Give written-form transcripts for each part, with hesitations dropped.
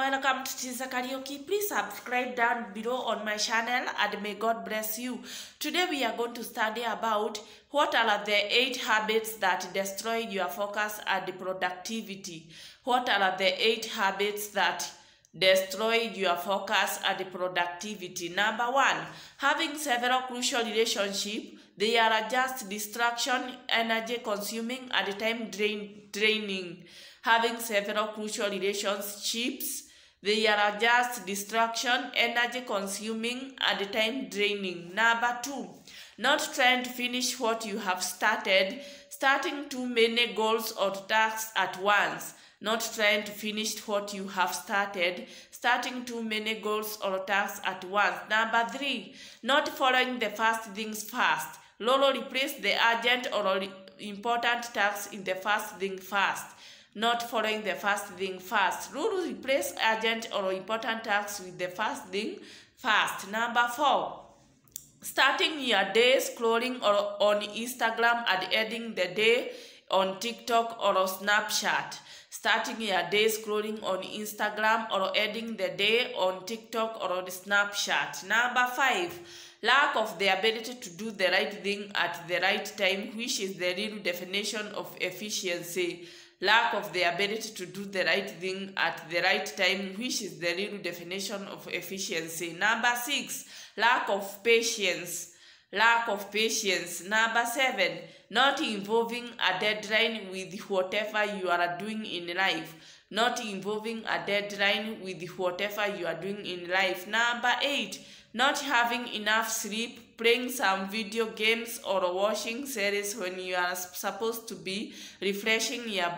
welcome to Tiza Karaoke. Please subscribe down below on my channel and may God bless you. Today we are going to study about what are the 8 habits that destroy your focus and productivity. What are the 8 habits that destroy your focus and productivity? Number 1, having several crucial relationships. They are just distraction, energy consuming, and time draining. Having several crucial relationships, they are just distraction, energy consuming, and time draining. Number 2, not trying to finish what you have started, starting too many goals or tasks at once. Not trying to finish what you have started, starting too many goals or tasks at once. Number 3, not following the first things first. Lolo, replace the urgent or important tasks in the first thing first. Not following the first thing first. Lolo, replace urgent or important tasks with the first thing first. Number 4, starting your day scrolling or on Instagram and ending the day on TikTok or Snapchat. Starting your day scrolling on Instagram or ending the day on TikTok or on Snapchat. Number 5, lack of the ability to do the right thing at the right time, which is the real definition of efficiency. Lack of the ability to do the right thing at the right time, which is the real definition of efficiency. Number 6, lack of patience. Lack of patience. Number 7, not involving a deadline with whatever you are doing in life. Not involving a deadline with whatever you are doing in life. Number 8, not having enough sleep, playing some video games or watching series when you are supposed to be refreshing your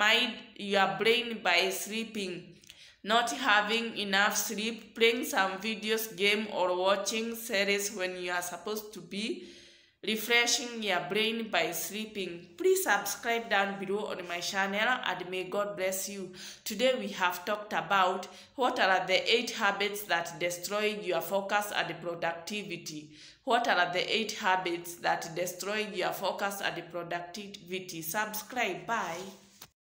brain by sleeping. Not having enough sleep, playing some videos game or watching series when you are supposed to be refreshing your brain by sleeping. Please subscribe down below on my channel and may God bless you. Today we have talked about what are the 8 habits that destroy your focus and productivity. What are the 8 habits that destroy your focus and productivity? Subscribe. Bye.